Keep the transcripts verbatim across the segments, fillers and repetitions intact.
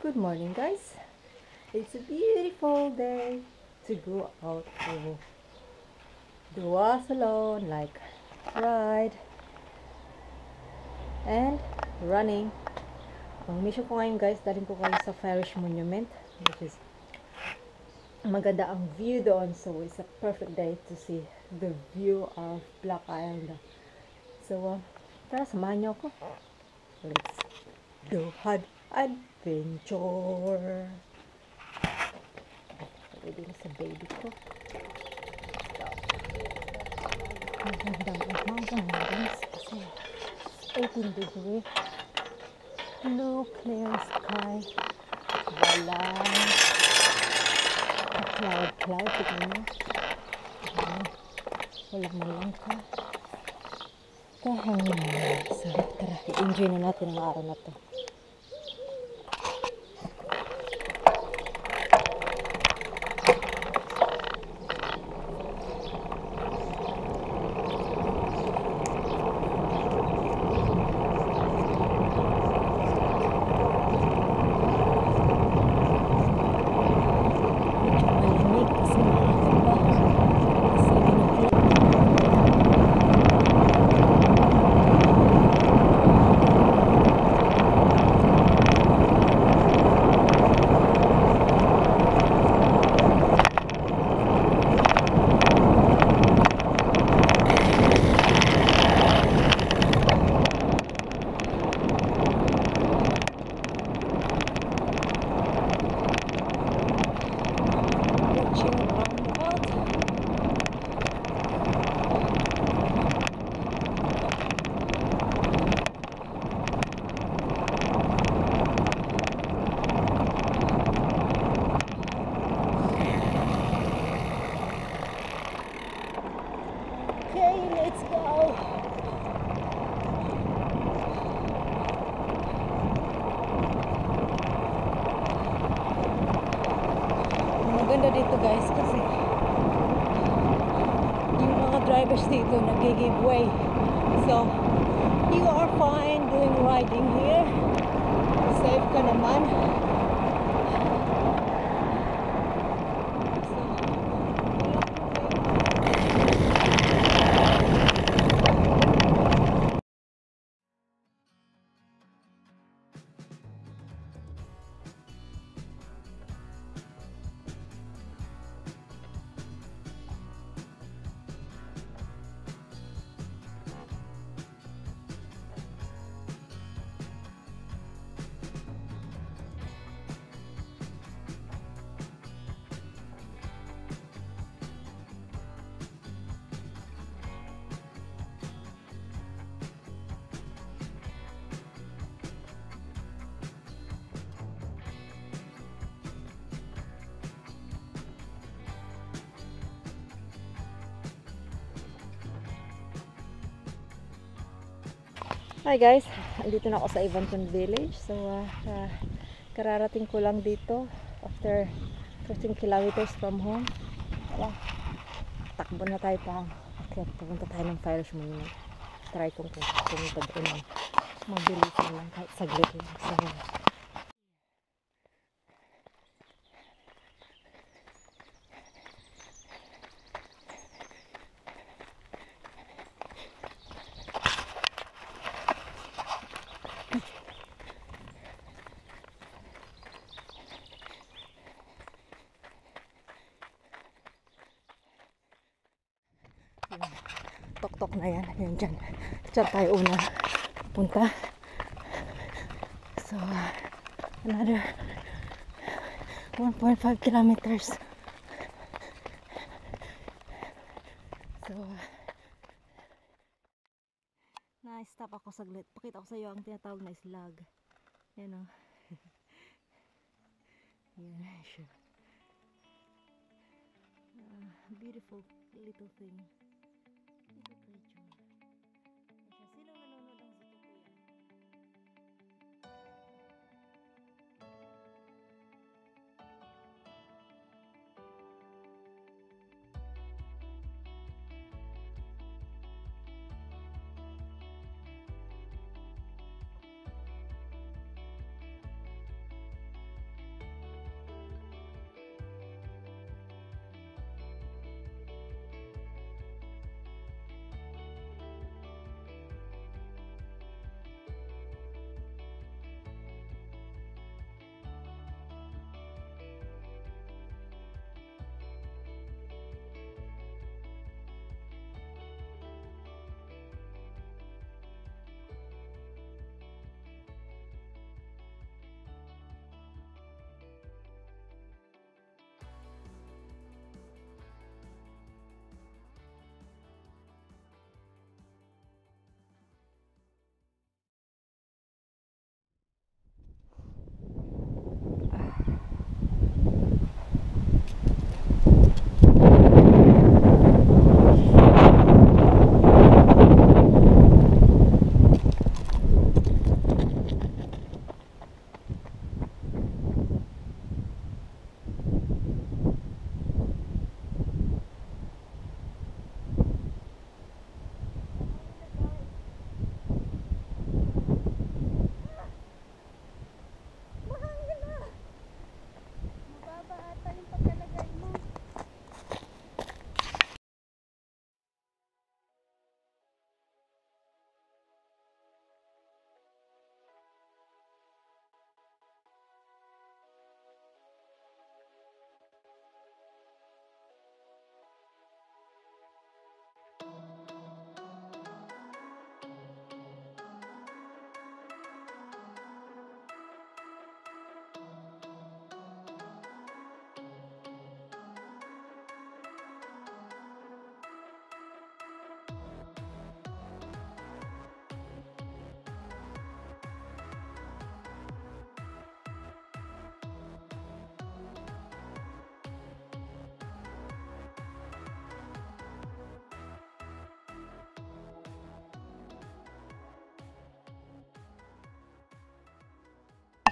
Good morning, guys. It's a beautiful day to go out to Duathlon, like ride and running. Ang mission ko ngayon, guys, dalhin ko kayo sa Fyrish Monument, which is maganda ang view doon, so it's a perfect day to see the view of Black Island. So, uh, tara, samahan niyo ako. Let's go have adventure. Pwede na sa baby ko. Magandang umagang guys, kasi eighteen degree, blue clear sky, walang cloud cloud, tignan mo, walang malangka, kahangin. Sarap, tara, i-enjoy na natin ang araw na to. Maganda dito, guys, kasi yung mga drivers dito nag-give way, so you are fine doing riding here, safe ka naman. Hi guys, andito na ako sa Evanton village. So uh, uh, kararating ko lang dito after fifteen kilometers from home. Wala, takbo na tayo pa. Okay, pupunta tayo ng Fyrish Monument. Try kong pumunta doon. Magbilisan lang kahit saglit lang. So, tok-tok na yan. Yan dyan. Diyan tayo una punta. So, uh, another one point five kilometers. So, uh, na-stop ako saglit. Pakita ko sa iyo ang tinatawag na islag. Yan o. Yan siya. Uh, beautiful little thing.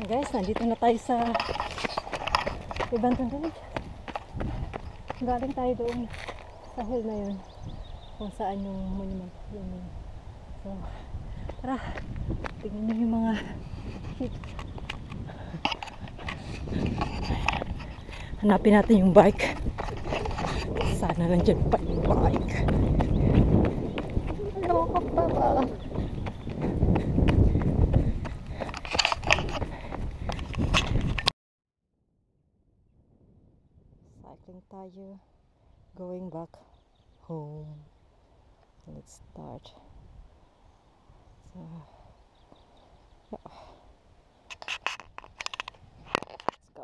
Guys, nandito na tayo sa Evanton Village. Galing tayo doon sa hill na yun, kung saan yung monument yun yun. So tara, tingnan nyo yung mga sheep. Hanapin natin yung bike. Sana nandyan pa yung bike. Ano ka pa ba? Cycling tayo, going back home. Let's start. So, yeah. Let's go.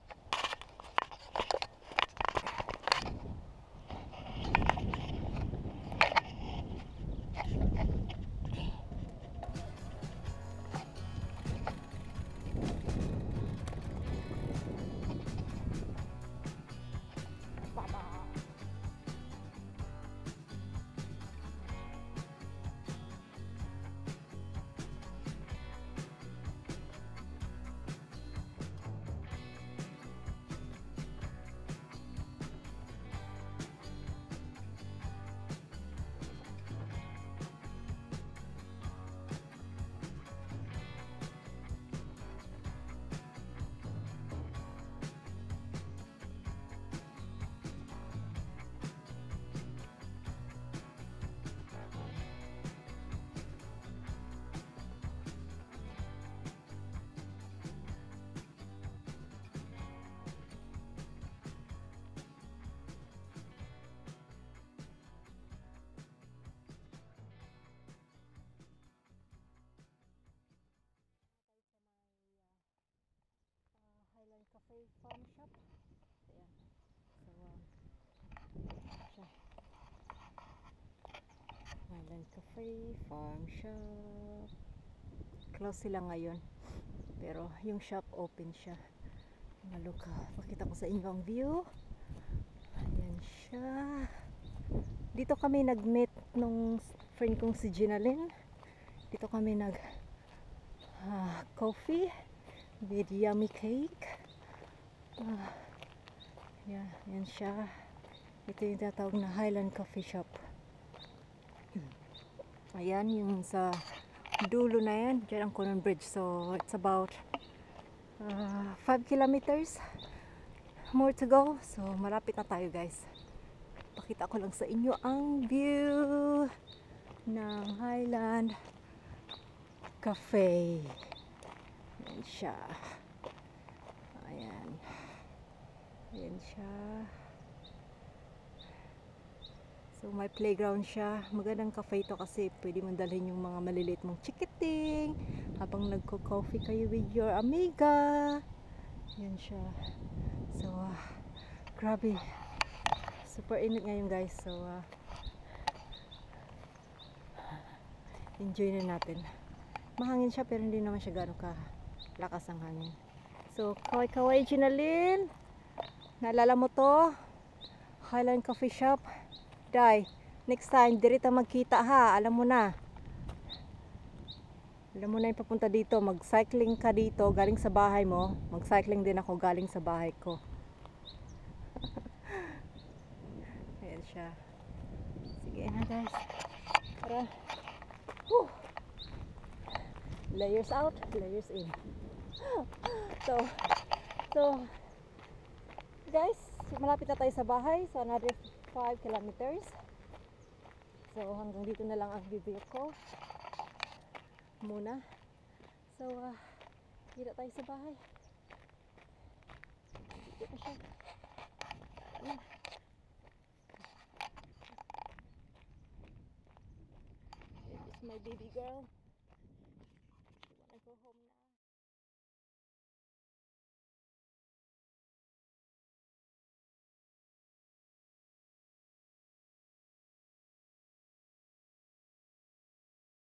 Cafe farm shop. Ayan. So, um, siya. Highland Cafe farm shop. Close sila ngayon. Pero yung shop open siya. Maluka. Pakita ko sa inyo ang view. Ayan siya. Dito kami nag-meet nung friend kong si Ginalyn. Dito kami nag uh, coffee with yummy cake. Ah, yeah, yan siya. Ito yung tinatawag na Highland Coffee Shop. Ayan, yung sa dulo na yan, dyan ang Conan Bridge. So, it's about uh, five kilometers more to go. So, malapit na tayo guys. Pakita ko lang sa inyo ang view ng Highland Cafe. Yan siya. Ayan. Ayan siya. So may playground siya. Magandang cafe ito kasi pwede mong dalhin yung mga maliliit mong chikiting habang nagko-coffee kayo with your amiga. Ayan siya. So uh, grabe. Super init ngayon guys. So uh, enjoy na natin. Mahangin siya pero hindi naman siya gano'ng ka lakas ang hangin. So kaway-kaway Ginalyn. Naalala mo to? Highland Coffee Shop. Day, next time, dirita magkita ha. Alam mo na. Alam mo na yung papunta dito. Mag-cycling ka dito, galing sa bahay mo. Mag-cycling din ako galing sa bahay ko. Ayan siya. Sige na guys. Tara. Whew. Layers out, layers in. So, so, guys, malapit na tayo sa bahay. So another five kilometers. So hanggang dito na lang ang video ko muna. So uh, kita tayo sa bahay. Dito pa siya. Ayan. This is my baby girl.